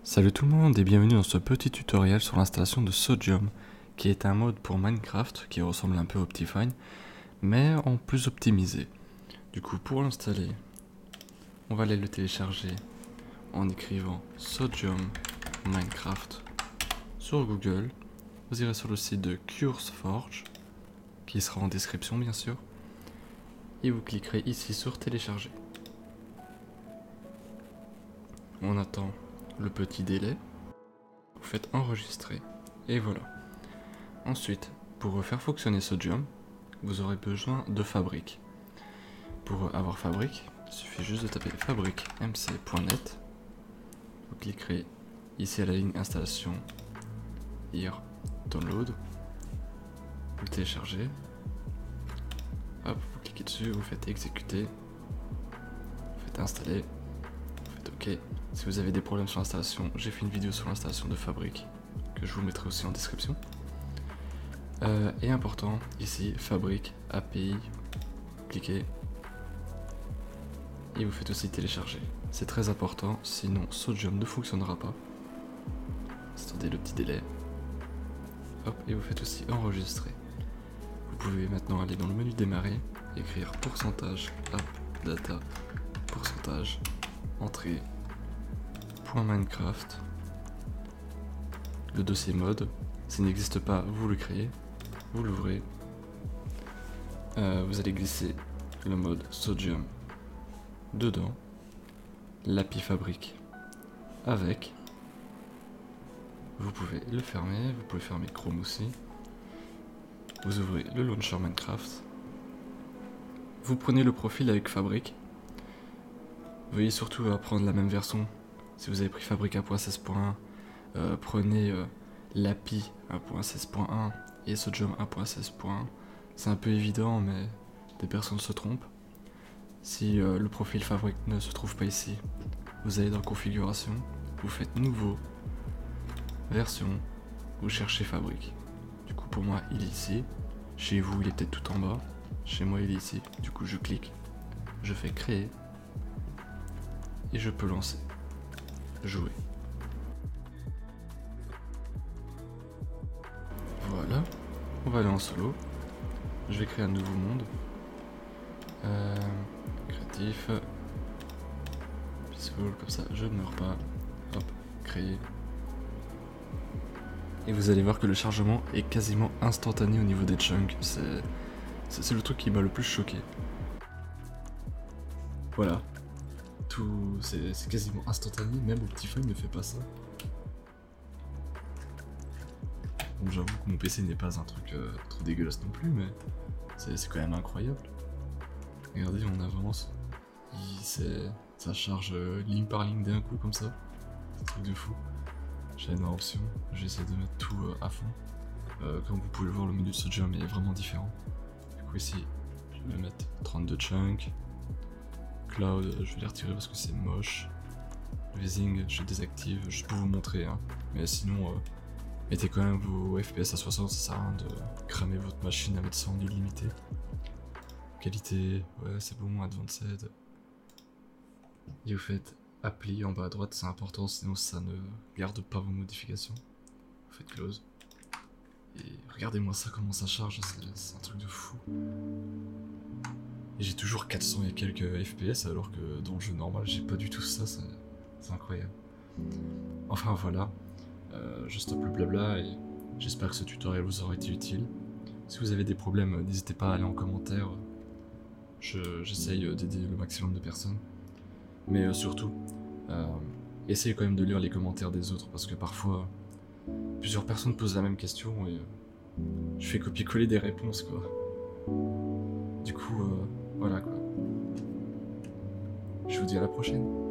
Salut tout le monde et bienvenue dans ce petit tutoriel sur l'installation de Sodium, qui est un mode pour Minecraft qui ressemble un peu à Optifine, mais en plus optimisé. Du coup, pour l'installer, on va aller le télécharger en écrivant Sodium Minecraft sur Google. Vous irez sur le site de CurseForge, qui sera en description bien sûr, et vous cliquerez ici sur télécharger. On attend le petit délai, vous faites enregistrer, et voilà. Ensuite, pour faire fonctionner Sodium, vous aurez besoin de Fabric. Pour avoir Fabric, il suffit juste de taper fabric.mc.net. Vous cliquerez ici à la ligne installation, here, download. Vous le téléchargez. Hop, vous cliquez dessus, vous faites exécuter. Vous faites installer. Vous faites OK. Si vous avez des problèmes sur l'installation, j'ai fait une vidéo sur l'installation de Fabric que je vous mettrai aussi en description. Et important, ici, Fabric, API, cliquez et vous faites aussi télécharger. C'est très important, sinon Sodium ne fonctionnera pas. Attendez le petit délai. Hop, et vous faites aussi enregistrer. Vous pouvez maintenant aller dans le menu démarrer, écrire pourcentage app data pourcentage entrée .minecraft, le dossier mode. S'il n'existe pas, vous le créez, vous l'ouvrez, vous allez glisser le mode Sodium dedans, l'API Fabric avec, vous pouvez le fermer, vous pouvez fermer Chrome aussi, vous ouvrez le launcher Minecraft, vous prenez le profil avec Fabric, veuillez surtout prendre la même version. Si vous avez pris Fabric 1.16.1, prenez l'API 1.16.1 et Sodium 1.16.1. C'est un peu évident, mais des personnes se trompent. Si le profil Fabric ne se trouve pas ici, vous allez dans configuration, vous faites nouveau, version, vous cherchez Fabric. Du coup pour moi il est ici, chez vous il est peut-être tout en bas, chez moi il est ici, du coup je clique, je fais créer, et je peux lancer, jouer. Voilà, on va aller en solo, je vais créer un nouveau monde. Créatif, peaceful, comme ça je ne meurs pas. Hop, créer. Et vous allez voir que le chargement est quasiment instantané au niveau des chunks. C'est le truc qui m'a le plus choqué. Voilà. Tout, c'est quasiment instantané, même Optifine ne fait pas ça. Bon, j'avoue que mon PC n'est pas un truc trop dégueulasse non plus, mais c'est quand même incroyable. Regardez, on avance. Ça charge ligne par ligne d'un coup comme ça. C'est un truc de fou. J'ai une option, j'essaie de mettre tout à fond. Comme vous pouvez le voir, le menu de Sodium est vraiment différent. Du coup ici, je vais mettre 32 chunks. Cloud, je vais les retirer parce que c'est moche. Phasing, je désactive, juste pour vous montrer. Hein. Mais sinon, mettez quand même vos FPS à 60, ça sert à rien de cramer votre machine à mettre ça en illimité. Qualité, ouais c'est bon, advanced. Et vous faites appli en bas à droite, c'est important, sinon ça ne garde pas vos modifications. Vous faites close. Et regardez-moi ça, comment ça charge, c'est un truc de fou. Et j'ai toujours 400 et quelques FPS alors que dans le jeu normal j'ai pas du tout ça, c'est incroyable. Enfin voilà, je stoppe le blabla et j'espère que ce tutoriel vous aura été utile. Si vous avez des problèmes, n'hésitez pas à aller en commentaire. J'essaye d'aider le maximum de personnes. Mais surtout, essayez quand même de lire les commentaires des autres parce que parfois, plusieurs personnes posent la même question et je fais copier-coller des réponses quoi. Du coup, voilà quoi. Je vous dis à la prochaine.